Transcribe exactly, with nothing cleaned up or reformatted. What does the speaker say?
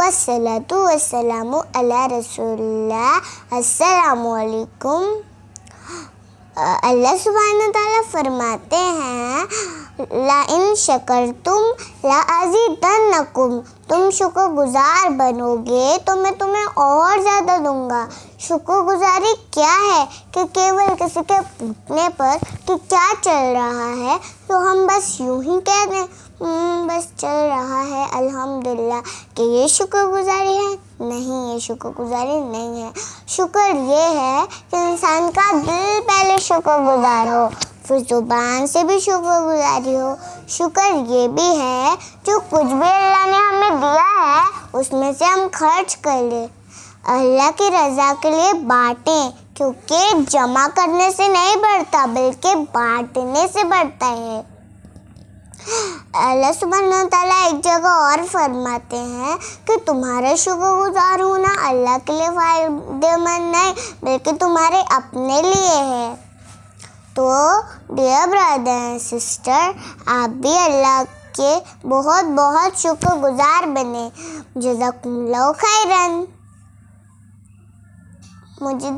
वस्सलातु वस्सलामु अला रसूलिल्लाह। अस्सलामु अलैकुम। अल्लाह सुब्हानहू तआला फरमाते हैं, ला इन शकरतुम ला अज़ीदन्नकुम, तुम शुक्रगुजार बनोगे तो मैं तुम्हें और ज़्यादा दूंगा। शुक्रगुजारी क्या है कि केवल किसी के पूछने पर कि क्या चल रहा है तो हम बस यूं ही कह दें बस चल रहा है अल्हम्दुलिल्लाह, कि ये शुक्रगुजारी है? नहीं, ये शुक्रगुजारी नहीं है। शुक्र ये है कि इंसान का दिल पहले शुक्रगुजार हो, फिर ज़ुबान से भी शुक्रगुजारी हो। शुक्र ये भी है जो कुछ भी अल्लाह ने हमें दिया है उसमें से हम खर्च कर ले, अल्लाह की रज़ा के लिए बांटें, क्योंकि जमा करने से नहीं बढ़ता बल्कि बांटने से बढ़ता है। अल्लाह सुब्हानहू तआला एक जगह और फरमाते हैं कि तुम्हारे शुक्रगुजार होना अल्लाह के लिए फ़ायदेमंद नहीं बल्कि तुम्हारे अपने लिए है। तो डियर ब्रदर एंड सिस्टर, आप भी अल्लाह के बहुत बहुत शुक्रगुजार बने। जज़ाकुमुल्लाहु खैरन। मुझे